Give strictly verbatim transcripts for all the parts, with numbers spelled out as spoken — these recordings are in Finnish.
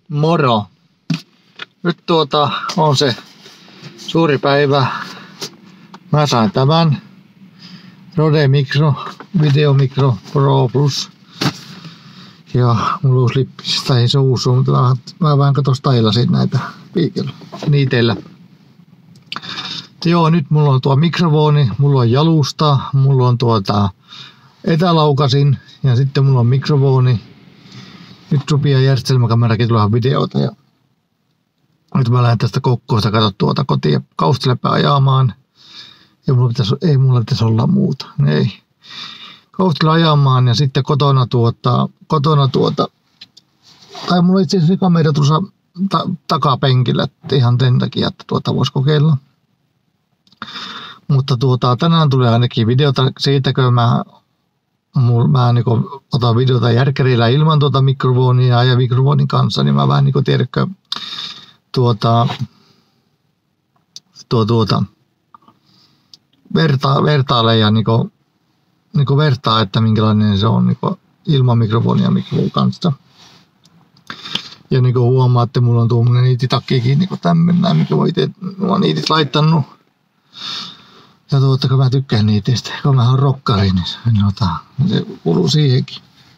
Moro! Nyt tuota on se suuri päivä. Mä sain tämän Rode Micro Video Micro Pro Plus. Ja mulla uusi lippis, tai ei se uusi, mutta mä, mä vähän katos tailasin näitä piikellä, niitellä. Joo, nyt mulla on tuo mikrofoni, mulla on jalusta, mulla on tuota etälaukasin ja sitten mulla on mikrofoni. Nyt sopii ja järjestelmäkamerakin tulee videota ja nyt mä lähden tästä Kokkosta katsoa tuota kotia Kaustiläpä ajamaan. Ja mulla pitäisi, ei mulla pitäisi olla muuta, ei. Kaustilla ajamaan ja sitten kotona tuota, kotona tuota, tai mulla itse asiassa kamera tuossa ta, takapenkillä, että ihan sen takia, että tuota voisi kokeilla. Mutta tuota, tänään tulee ainakin videota siitä, kun mä, mul, mä niin otan videota järkärillä ilman tuota mikrofonia ja mikrofonin kanssa, niin mä vähän niin tiedätkö, tuota, tuo, tuota, verta, vertailen ja niin kuin, niin kuin vertaa, että minkälainen se on niin kuin ilman mikrofonia ja mikrofonin kanssa. Ja niin kuin huomaatte, mulla on tuommoinen niititakkikin niin kuin tämmöinen, mikä voi itse, mä oon niitit laittanut. Ja tuota, kun mä tykkään niitistä, kun mä oon rokkari, niin ota, se kuuluu siihenkin.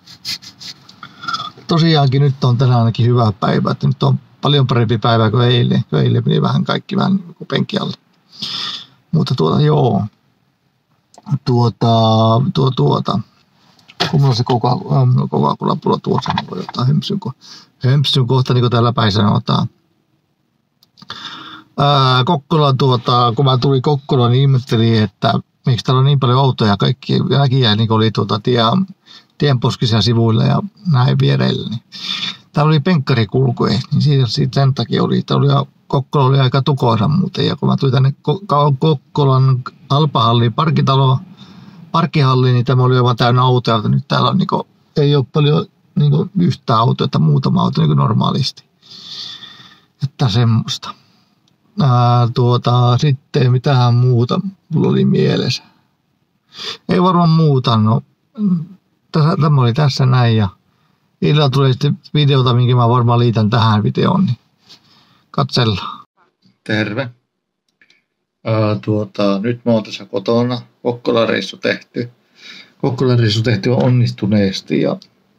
Tosiaankin nyt on tänään ainakin hyvä päivä, että nyt on paljon parempi päivä kuin eilen. Kun eilen meni vähän kaikki vähän niin kuin penki alle. Mutta tuota, joo. Tuota, tuo, tuota. Kun mulla on se Coca-Cola tuossa, niin voi ottaa hömpsyn, hömpsyn kohta, niin kuin täällä päin sanotaan. Ää, Kokkola, tuota, kun mä tulin Kokkolaan, niin ihmettelin, että miksi täällä on niin paljon autoja kaikki väkiä, niin oli tuota tie, tienposkisia sivuilla ja näin viereillä. Niin. Täällä oli penkkarikulku, niin siitä, siitä sen takia oli, että oli, Kokkola oli aika tukoisa muuten. Ja kun mä tulin tänne Kokkolan Alpahalliin, parkkitalo, parkkihalliin, niin tämä oli aivan täynnä autoja. Nyt täällä on, niin kuin, ei ole paljon niin kuin, yhtään autoa, että muutama auto niin kuin normaalisti. Että semmoista. Ää, tuota, sitten mitähän muuta mulla oli mielessä. Ei varmaan muuta, no tässä, tämä oli tässä näin ja illalla tulee sitten videota, minkä mä varmaan liitän tähän videoon, niin katsellaan. Terve. Ää, tuota, nyt mä oon tässä kotona, Kokkolan reissu tehty. Kokkolan reissu tehty on onnistuneesti ja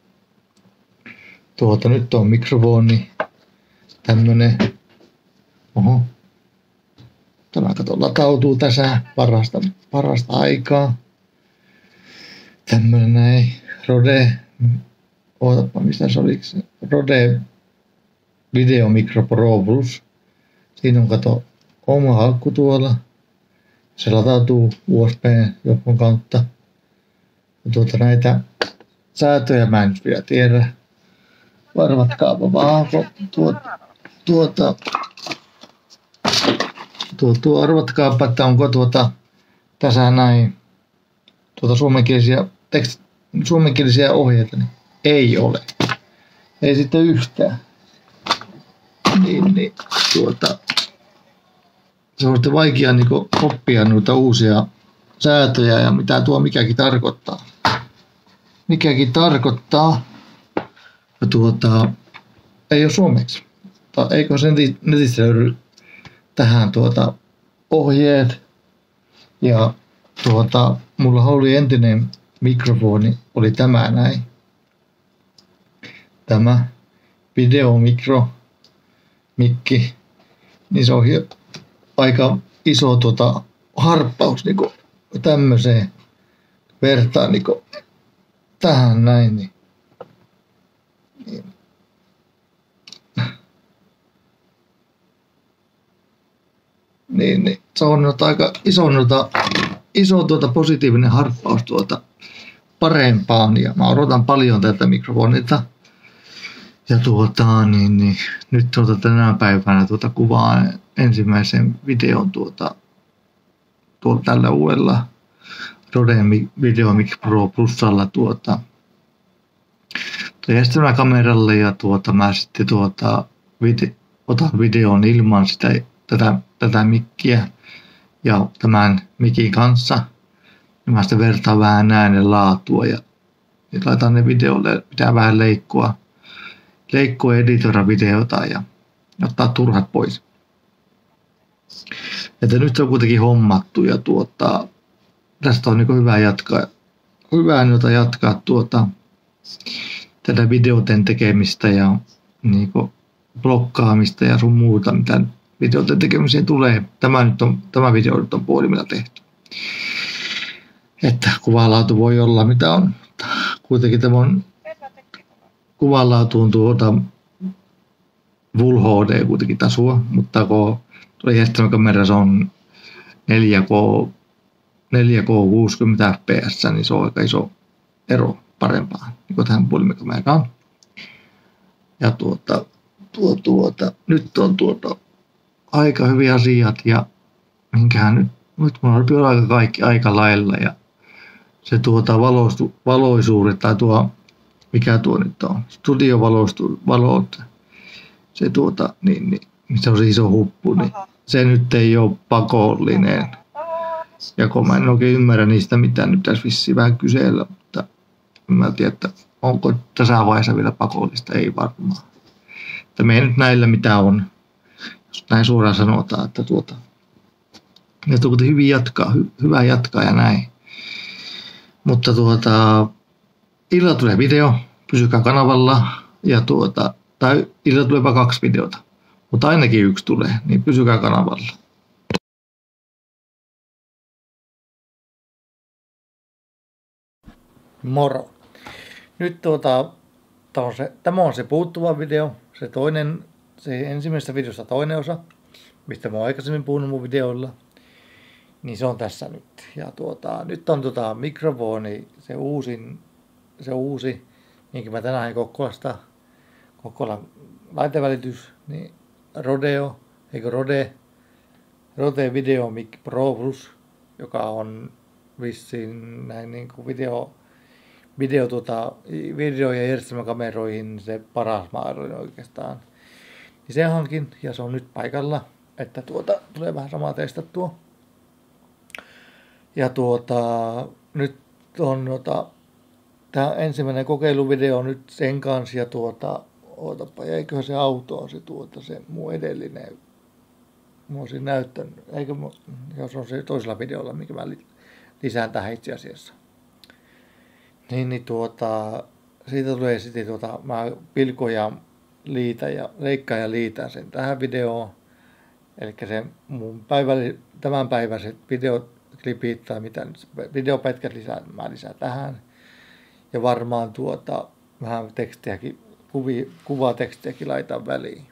tuota, nyt on mikrofoni, tämmönen, oho. Tämä kato latautuu tässä parasta, parasta aikaa. Tämmönen näin Rode, ootapa mistä se oliks, Rode Video Micro Pro Plus. Siinä on kato oma akku tuolla. Se latautuu U S B-johdon kautta. Ja tuota näitä säätöjä mä en nyt vielä tiedä. Varvatkaapa vaan tuota, tuota Tuo, tuo arvatkaapa, että onko tuota tässä näin tuota suomenkielisiä, tekst, suomenkielisiä ohjeita, niin ei ole. Ei sitten yhtään. Niin, niin tuota, se on sitten vaikea niin kuin oppia noita uusia säätöjä ja mitä tuo mikäkin tarkoittaa. Mikäkin tarkoittaa. Ja tuota, ei ole suomeksi. Tai eikö se netissä löydy tähän tuota ohjeet ja tuota mulla oli entinen mikrofoni, oli tämä näin. Tämä video mikro mikki, niin se on aika iso tuota harppaus niinku tämmöiseen vertaan niinku tähän näin niin. niin. Niin, niin, se on nyt aika iso, noita, iso tuota positiivinen harppaus tuota parempaan ja mä odotan paljon tätä mikrofonilta. Ja tuota, niin, niin, nyt tuota tänä päivänä tuota kuvaan ensimmäisen videon tuota, tuolla tällä uudella Rode Video Micro Pro Plusalla tuota järjestelmäkameralle ja tuota mä sitten tuota vide, otan videon ilman sitä tätä, tätä mikkiä ja tämän mikin kanssa. Ja mä sitten vertaan vähän äänen laatua ja laitan ne videolle, pitää vähän leikkoa. leikkoa editoida videota ja ottaa turhat pois. Että nyt se on kuitenkin hommattu ja tuota, tästä on niin hyvä jatkaa, hyvä jota jatkaa tuota, tätä videoten tekemistä ja niin blokkaamista ja sun muuta, mitä videoten tekemiseen tulee. Tämä, nyt on, tämä video nyt on puolimilla tehty. Että kuvanlaatu voi olla mitä on. Kuitenkin tämä on kuvanlaatuun tuota Full H D kuitenkin tasua, mutta kun tuo järjestelmäkamerassa on neljä K, neljä K kuusikymmentä F P S, niin se on aika iso ero parempaan, niin kuin tähän puolimikameraan. Ja tuota, tuo, tuota, nyt on tuota aika hyviä asiat ja minkähän nyt, nyt mulla on aika kaikki aika lailla ja se tuota valostu, valoisuudet tai tuo, mikä tuo nyt on, studiovalostu, valot, se tuota, niin, niin, se on se iso huppu, niin se nyt ei ole pakollinen. Ja kun mä en oikein ymmärrä niistä mitään, nyt pitäisi vissiin vähän kysellä, mutta mä tiedän, että onko tässä vaiheessa vielä pakollista, ei varmaan. Että me ei nyt näillä mitä on, jos näin suoraan sanotaan, että tuota, ja tuota hyvin jatkaa, hy, hyvä jatkaa ja näin. Mutta tuota, illalla tulee video, pysykää kanavalla, ja tuota, tai illalla tulee vain kaksi videota, mutta ainakin yksi tulee, niin pysykää kanavalla. Moro. Nyt tuota, tämä on se, tämä on se puuttuva video, se toinen, se ensimmäisessä videossa toinen osa, mistä mä oon aikaisemmin puhunut mun videoilla. Niin se on tässä nyt. Ja tuota, nyt on tuota mikrofoni, se uusin, se uusi, minkä mä tänään hain Kokkolasta, Kokkolan laitevälitys, niin Rodeo, eikö Rode, Rode Video Mic Pro Plus, joka on vissiin näin niin kuin video, video, tuota, video- ja järjestelmäkameroihin se paras mahdollinen oikeastaan. Niin se hankin ja se on nyt paikalla, että tuota, tulee vähän samaa testattua. Ja tuota, nyt on tuota, tämä ensimmäinen kokeiluvideo nyt sen kanssa ja tuota, ootapa, eiköhän se auto on se tuota, se mun edellinen, mä olisin näyttänyt, eikö, jos on se toisella videolla, mikä mä lisään tähän itse asiassa. Niin, niin tuota, siitä tulee sitten tuota, mä pilkon ja liitän ja leikkaan ja liitän sen tähän videoon. Eli se mun päivälli, tämänpäiväiset videoklipit tai mitä nyt, videopätkät lisää, mä lisään tähän. Ja varmaan tuota, vähän tekstiäkin, kuvi, kuvatekstiäkin laitan väliin.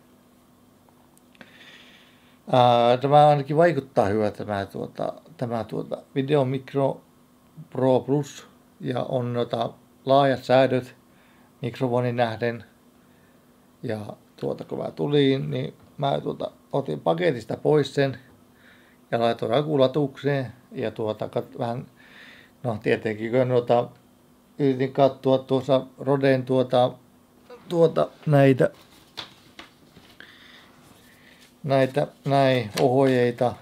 Ää, tämä ainakin vaikuttaa hyvältä tämä, tuota, tämä tuota, Video Micro Pro Plus. Ja on noita laajat säädöt mikrofonin nähden. Ja tuota, kun mä tulin, niin mä tuota, otin paketista pois sen ja laitoin akulatukseen. Ja tuota, kat, vähän, no tietenkin kun noita, yritin katsoa tuossa Roden tuota, tuota, näitä, näitä näin ohjeita.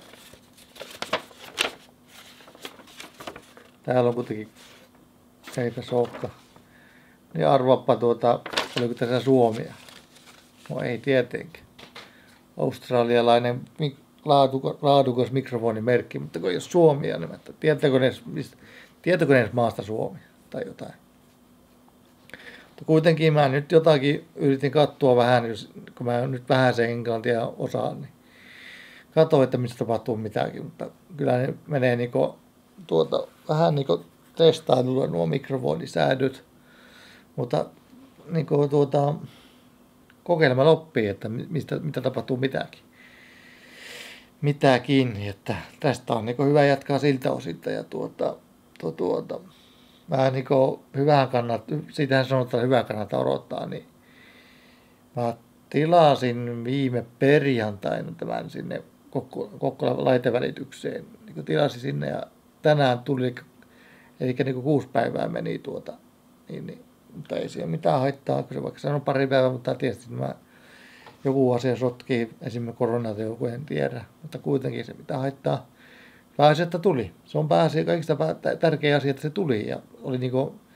Täällä on kuitenkin, ei tässä olekaan. Niin arvaappa tuota, oliko tässä Suomia? No ei tietenkään. Australialainen laadukas, laadukas mikrofonimerkki, mutta kun ei ole Suomia, niin tietääkö ne, tietääkö ne edes maasta Suomi tai jotain. Mutta kuitenkin mä nyt jotakin yritin katsoa vähän, kun mä nyt vähän sen englantia osaan, niin katsoin, että mistä tapahtuu mitäkin, mutta kyllä ne menee niinku tuota, vähän niinku testailulla nuo mikrofonisäädöt, mutta niinku tuota, kokeilemalla oppii, että mistä, mitä tapahtuu mitäkin. Mitäkin, että tästä on niinku hyvä jatkaa siltä osilta ja tuota, tuota, tuota vähän niinku hyvään kannattaa, siitähän sanotaan hyvää kannattaa odottaa, niin mä tilasin viime perjantaina tämän sinne Kokkolan laitevälitykseen, niin tilasin sinne ja tänään tuli, eli niin kuusi päivää meni tuota, niin, niin, mutta ei siellä mitään haittaa, kun se vaikka sanoi pari päivää, mutta tietysti mä joku asia sotkii, esimerkiksi koronat joku, en tiedä, mutta kuitenkin se mitä haittaa. Pääsi, että tuli. Se on pääsi kaikista tärkeä asia, että se tuli ja oli niin kuin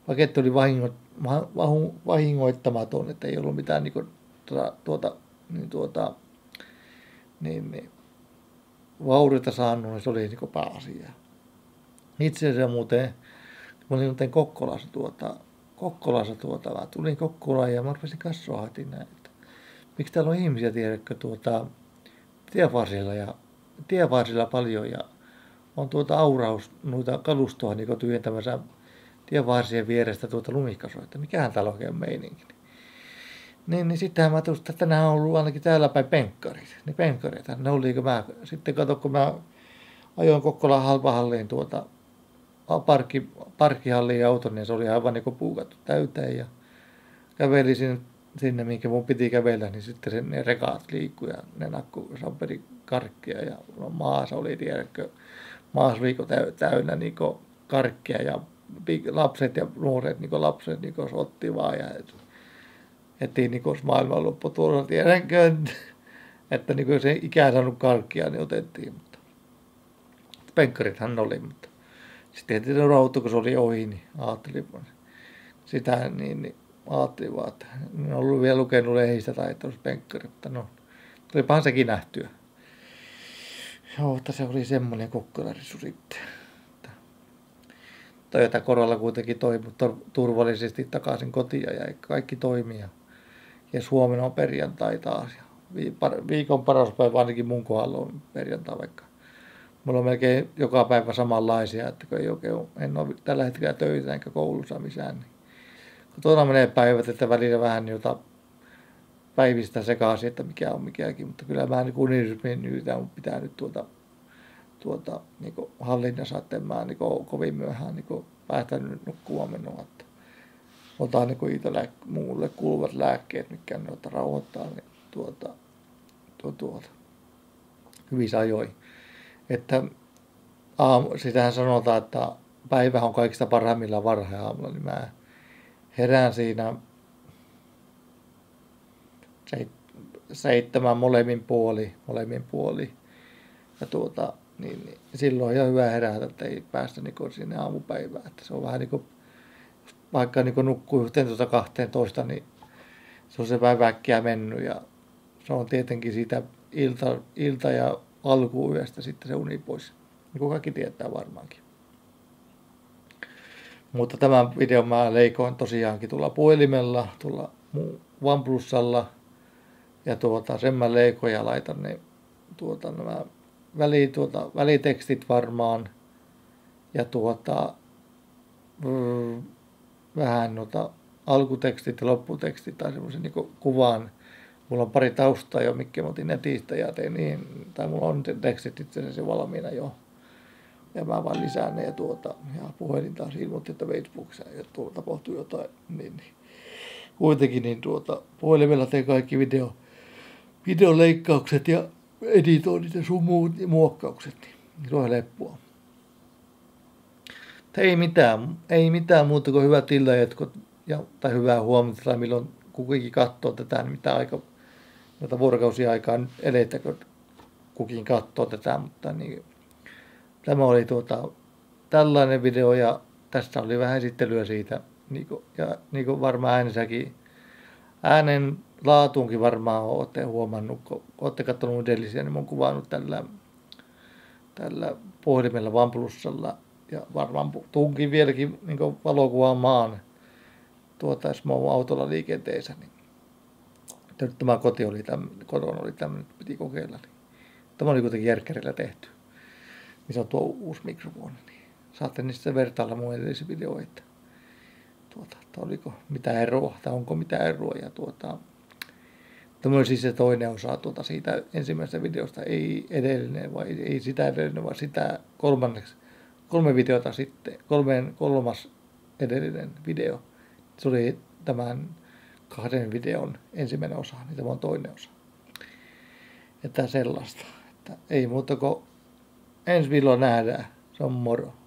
paketti oli vahingo, vahu, vahingoittamaton, että ei ollut mitään niin kuin, tuota, tuota, niin, tuota, niin, niin, vaurioita saanut, niin se oli niin kuin pääasia. Itse asiassa muuten, mä olin muuten Kokkolassa tuota, Kokkolassa tuota, mä tulin Kokkolaan ja mä rupesin kassoa hati näin, että miksi täällä on ihmisiä, tiedätkö, tuota, tienvarsilla ja tienvarsilla paljon ja on tuota auraus noita kalustoa niin tyhjentämässä tienvarsien vierestä tuota lumikasoa, että mikähän täällä oikein meininki. Niin, niin sittenhän mä tulin, että nämä on ollut ainakin täällä päin penkkarit. Niin penkkarit, ne oli, kun mä, sitten kato, kun mä ajoin Kokkolan halpahalliin tuota parkki, parkkihalliin ja auton, niin se oli aivan niin kuin puukattu täyteen ja kävelin sinne, sinne, minkä mun piti kävellä, niin sitten se, ne rekat liikkui ja ne nakku samperi karkkia ja no, maassa oli, tiedätkö, maassa viikko täynnä niin karkkia ja lapset ja nuoret niin lapset niin otti vaan ja heti niin maailman loppu tuolla, tiedänkö, että niin se ikään saanut karkkia, niin otettiin, mutta penkkarithan oli, mutta sitten heti rauhoittui, kun se oli ohi, niin ajattelin sitä, niin, niin ajattelin vaan, että en ollut vielä lukenut lehdistä tai että olisi penkkari, mutta no, tulipahan sekin nähtyä. Joo, että se oli semmoinen kokkolarisu sitten. Toyota Corolla kuitenkin toimi turvallisesti takaisin kotiin ja kaikki toimii. Ja, ja huomenna on perjantai taas. Ja viikon paras päivä ainakin mun kohdalla on perjantai, vaikka mulla on melkein joka päivä samanlaisia, että kun ei oikein, en ole tällä hetkellä töitä enkä koulussa missään. Niin kotona menee päivät, että välillä vähän jota päivistä sekaisin, että mikä on mikäkin, mutta kyllä mä niin unirytmiin nyytään, mun pitää nyt tuota, tuota niin hallinnassa, että en mä niin kovin myöhään niin päästänyt nukkumaan minua, että otan niin itselääk- muulle kuuluvat lääkkeet, mitkä noita rauhoittaa, niin tuota, tuota, tuota, hyvissä ajoin. Että aamu, sitähän sanotaan, että päivä on kaikista parhaimmillaan varhain aamulla, niin mä herään siinä seitsemän molemmin puoli, molemmin puoli. Ja tuota, niin, niin silloin on ihan hyvä herätä, että ei päästä niin sinne aamupäivään. Että se on vähän niin kuin, vaikka niin nukkuu yhteentoista kahteentoista, niin se on se päivä äkkiä mennyt. Ja se on tietenkin siitä ilta, ilta ja alkuyöstä sitten se uni pois. Niin kuin kaikki tietää varmaankin. Mutta tämän videon mä leikoin tosiaankin tuolla puhelimella, tuolla OnePlusalla. Ja tuota, sen mä leikoin ja laitan ne tuota, nämä väli, tuota, välitekstit varmaan. Ja tuota, rrr, vähän noita alkutekstit ja lopputekstit tai semmoisen niin kuvan. Mulla on pari taustaa jo, mikä mä otin netistä ja tein niin, tai mulla on tekstit itse asiassa valmiina jo. Ja mä vaan lisään ne ja tuota, ja puhelin taas ilmoitti, että Facebookissa ja tuolla tapahtui jotain, niin, niin. Kuitenkin niin tuota, puhelimella tein kaikki video, videoleikkaukset ja editoinnit ja sun muut muokkaukset, niin se on helppoa. Ei mitään, ei mitään muuta kuin hyvät illanjatkot ja, tai hyvää huomenta tai milloin kukin katsoo tätä, niin mitä aika, noita vuorokausia aikaa nyt elettä, kun kukin katsoo tätä, mutta niin, tämä oli tuota, tällainen video ja tässä oli vähän esittelyä siitä, niin kuin, ja niin kuin varmaan äänessäkin, äänen laatuunkin varmaan olette huomannut, kun olette katsonut edellisiä, niin mä oon kuvannut tällä, tällä puhelimella OnePlusalla ja varmaan tunkin vieläkin niin valokuvaamaan tuota, jos mä oon autolla liikenteessä, niin nyt tämä koti oli tämmöinen, kotona oli tämmöinen, että piti kokeilla, niin tämä oli kuitenkin järkkärillä tehty. Niin se on tuo uusi mikrofoni, niin saatte niistä vertailla mun edellisiä videoita. Tuota, että oliko mitä eroa, tai onko mitä eroa, ja tuota, tämä oli siis se toinen osa tuota siitä ensimmäisestä videosta, ei edellinen, vai ei sitä edellinen, vaan sitä kolmanneksi, kolme videota sitten, kolmeen, kolmas edellinen video. Se oli tämän kahden videon ensimmäinen osa, niin tämä on toinen osa. Että sellaista, että ei muuta kuin ensi viikolla nähdään, se on moro.